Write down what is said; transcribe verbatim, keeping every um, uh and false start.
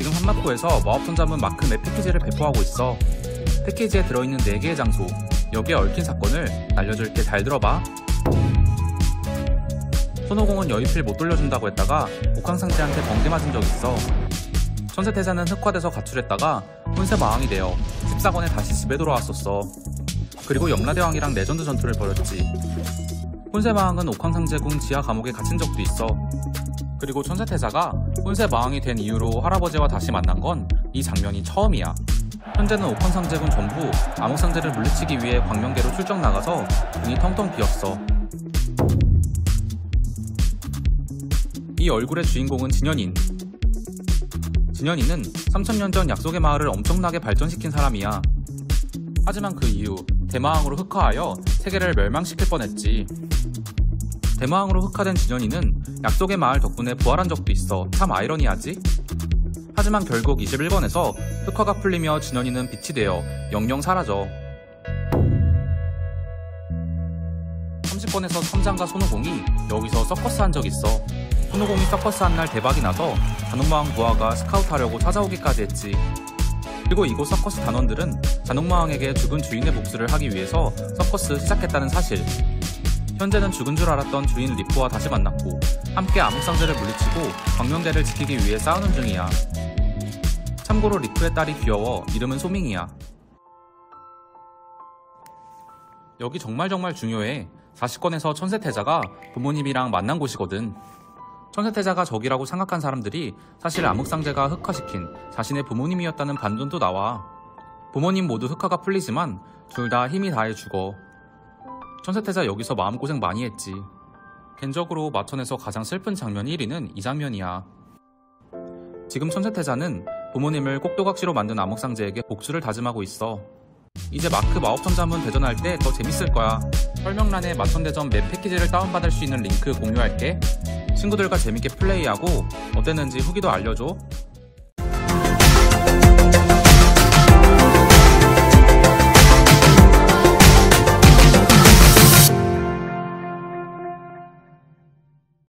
지금 한마포에서 마법전자문 마크 맵 패키지를 배포하고 있어. 패키지에 들어있는 네 개의 장소, 여기에 얽힌 사건을 알려줄게. 잘 들어봐. 손오공은 여의필 못 돌려준다고 했다가 옥황상제한테 번개 맞은 적 있어. 천세태자는 흑화돼서 가출했다가 혼세마왕이 되어 십사 권에 다시 집에 돌아왔었어. 그리고 염라대왕이랑 레전드 전투를 벌였지. 혼세마왕은 옥황상제궁 지하 감옥에 갇힌 적도 있어. 그리고 천세태자가 혼세마왕이 된 이후로 할아버지와 다시 만난 건 이 장면이 처음이야. 현재는 옥황상제궁 전부 암흑상제를 물리치기 위해 광명계로 출정 나가서 문이 텅텅 비었어. 이 얼굴의 주인공은 진현인. 진현인은 삼천 년 전 약속의 마을을 엄청나게 발전시킨 사람이야. 하지만 그 이후 대마왕으로 흑화하여 세계를 멸망시킬 뻔했지. 대마왕으로 흑화된 진현인은 약속의 마을 덕분에 부활한 적도 있어. 참 아이러니하지? 하지만 결국 이십일 권에서 흑화가 풀리며 진현인은 빛이 되어 영영 사라져. 삼십 권에서 선장과 손오공이 여기서 서커스 한 적 있어. 손오공이 서커스 한 날 대박이 나서 잔혹마왕 부하가 스카우트하려고 찾아오기까지 했지. 그리고 이곳 서커스 단원들은 잔혹마왕에게 죽은 주인의 복수를 하기 위해서 서커스 시작했다는 사실. 현재는 죽은 줄 알았던 주인 리프와 다시 만났고 함께 암흑상제를 물리치고 광명대를 지키기 위해 싸우는 중이야. 참고로 리프의 딸이 귀여워. 이름은 소밍이야. 여기 정말 정말 중요해. 사십 권에서 천세태자가 부모님이랑 만난 곳이거든. 천세태자가 적이라고 생각한 사람들이 사실 암흑상제가 흑화시킨 자신의 부모님이었다는 반전도 나와. 부모님 모두 흑화가 풀리지만 둘 다 힘이 다해 죽어. 천세태자 여기서 마음고생 많이 했지. 개인적으로 마천에서 가장 슬픈 장면 일 위는 이 장면이야. 지금 천세태자는 부모님을 꼭두각시로 만든 암흑상제에게 복수를 다짐하고 있어. 이제 마크 마법천자문 대전할 때 더 재밌을 거야. 설명란에 마천대전 맵 패키지를 다운받을 수 있는 링크 공유할게. 친구들과 재밌게 플레이하고 어땠는지 후기도 알려줘.